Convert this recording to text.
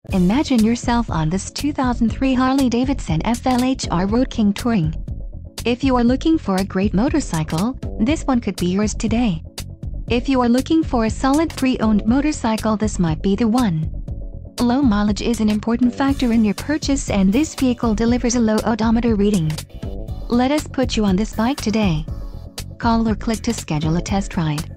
Imagine yourself on this 2003 Harley-Davidson FLHR Road King Touring. If you are looking for a great motorcycle, this one could be yours today. If you are looking for a solid pre-owned motorcycle, this might be the one. Low mileage is an important factor in your purchase, and this vehicle delivers a low odometer reading. Let us put you on this bike today. Call or click to schedule a test ride.